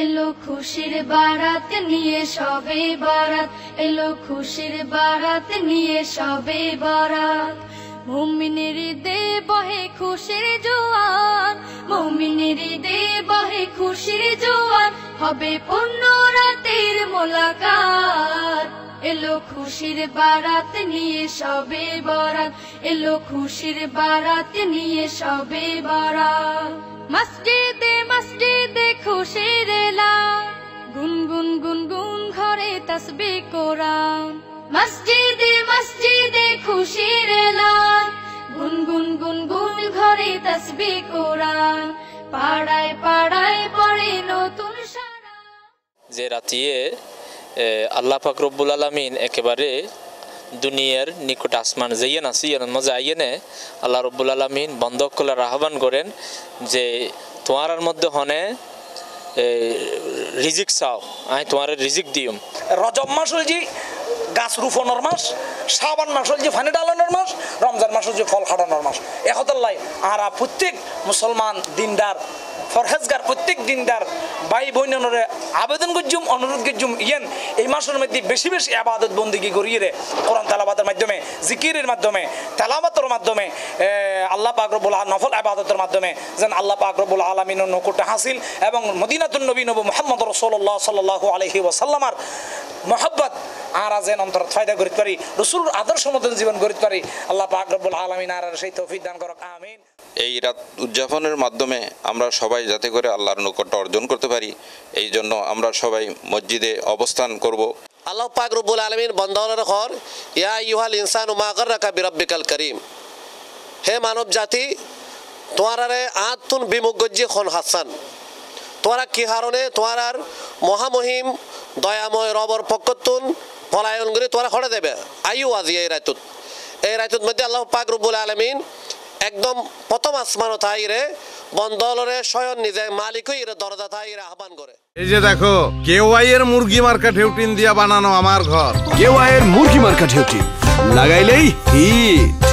এলো খুশির বারাত নিয়ে সবে বারাত, এলো খুশির বারাত নিয়ে সবে বারাত। মুমিনের ঈদে বহে খুশির জোয়ার, মুমিনের ঈদে বহে খুশির জোয়ার, হবে পূর্ণ রাতের মোলাকাত। এলো খুশির বারাত নিয়ে সবে বারাত, এলো খুশির বারাত নিয়ে সবে বারাত। মসজিদে মসজিদে খুশির এলান, গুনগুন গুনগুন ঘরে তাসবিহ কোরআন। মসজিদে মসজিদে খুশির এলান, গুনগুন গুনগুন ঘরে তাসবিহ কোরআন। পাড়ায় পাড়ায় পড়ে নতুন সারা। যে রাতিয়ে আল্লাহ পাক রব্বুল আলামিন একেবারে দুনিয়ার নিকট আসমান যাইয়েন আসিয়েন মজা আইয়েনে আল্লাহ রব্বুল আলামিন বন্ধক করার আহ্বান করেন যে তোমার মধ্যে হনে রিজিক চাও, আমি তোমার রিজিক দিম। রজব মাস হল যে গাছ রোপণের মাস, শাবান মাস হল যে ফানি ডালানোর মাস, রমজান মাস হল যে ফল খাটানোর মাস। একতাল্লাই আর প্রত্যেক মুসলমান দিনদার ফরহেজগার প্রত্যেক দিনদার ভাই বোনরে আবেদন করছুম, অনুরোধ করছুম ইয়েন এই মাসের মধ্যে বেশি বেশি আবাদত বন্দিগি করিয়ে রে কোরআন তেলাওয়াতের মাধ্যমে, জিকিরের মাধ্যমে, তেলাওয়াতের মাধ্যমে, আল্লাহ পাক রব্বুল নফল আবাদতের মাধ্যমে যেন আল্লাহ পাক রব্বুল আলামিনের নকুটা হাসিল এবং মদিনাতুন নবী নবী মুহাম্মদ রাসূলুল্লাহ সাল্লাল্লাহু আলাইহি ওয়াসাল্লামার মহব্বত আর যেন অন্তর ফায়দা করিতে পারি, রসুল আদর্শ মতন জীবন করিতে পারি। আল্লাহ পাক রব্বুল আলামিন আর সেই তৌফিক দান করুক, আমিন। এই রাত উদযাপনের মাধ্যমে আমরা সবাই যাতে করে আল্লাহর নৈকট্য অর্জন করতে পারি, এই জন্য আমরা সবাই মসজিদে অবস্থান করব। আল্লাহ পাক রব্বুল আলামিন বন্দাওয়ানের খর ইয়া আইয়ুহাল ইনসানু মা গাররাকা বিরাব্বিকাল কারীম, হে মানব জাতি তোমারারে আতুন বিমুগ্গজি খন হাসান, তোমরা কি হারণে তোমার মহামহিম দয়াময় রবর পক্ষতুন পলায়ন করে তোমরা খড়ে দেবে আইয়ু আজি এই রাইতুত মধ্যে আল্লাহ পাক রব্বুল আলামিন একদম প্রথম আসমানো থাইরে বন্দলরে স্বয়ং নিজে মালিক হইরে দরজা থাইরে আহ্বান করে। এই যে দেখো কেওয়াই এর মুরগি মার্কা ঢেউটিন দিয়া বানানো আমার ঘর। কেওয়াই এর মুরগি মার্কা ঢেউটিন লাগাইলেই হিট।